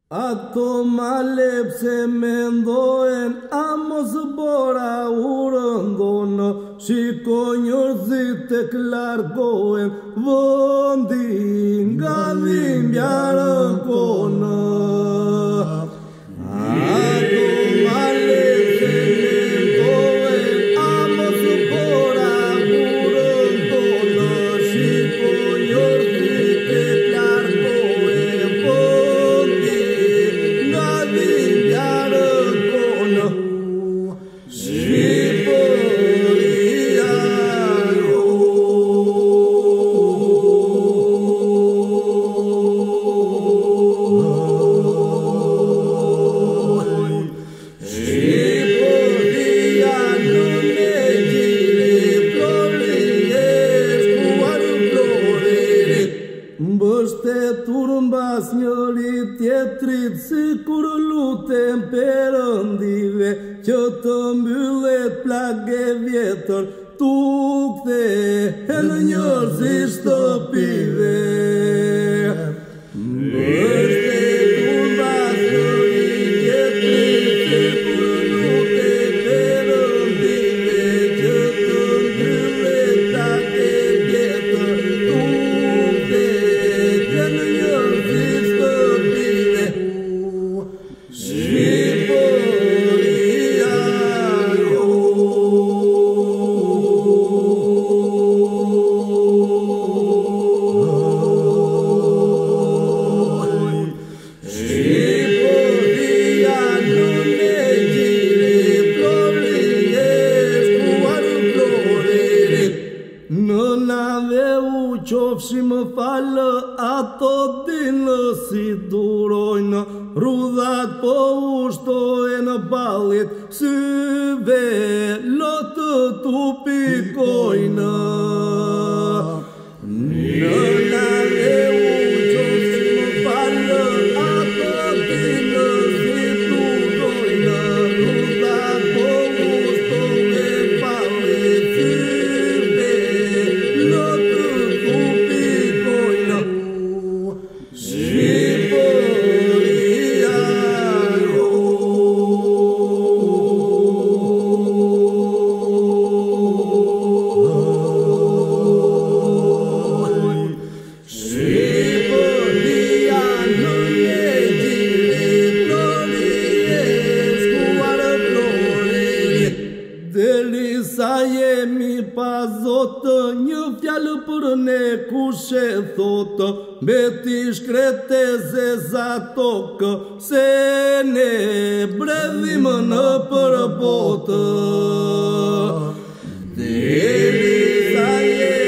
Ato malep se mendohen, amos bora urëndonë, shiko njërzit e klarkohen, vëndi nga dhimbjarën konë. Ato malep se mendohen, amos bora urëndonë, shiko njërzit e klarkohen, vëndi nga dhimbjarën konë. Shqipëria Shqipëria në gjiri floriesht kuarë florit, mbështetur mbas njëri tjetrit, si kur lutem Perëndive që të mbyllet plagë e vjetër, tu kthehen njerëzit shtëpive. Mbështetur mbas njëri tjetrit, si kur lutem Perëndive që të mbyllet plagë e vjetër, tu kthehen njerëzit shtëpive. Shqipëria Shqipëria në gjiri floriesht kuarë florit, në nave u qofshim falë, ato dinë si durojnë, rudhat po ushtojnë ballit, syve lotë tu pikojnë. Në nave u qofshim falë, ato dinë si durojnë, rudhat po ushtojnë ballit, syve lotë tu pikojnë. Shqipëria Shqipëria në gjiri floriesht kuarë florit, derisa jemi pa Zotë, një fjalë për ne kush e thotë, mbeti shkreteze za tokë, se ne bredhim në përbotë. Derisa jemi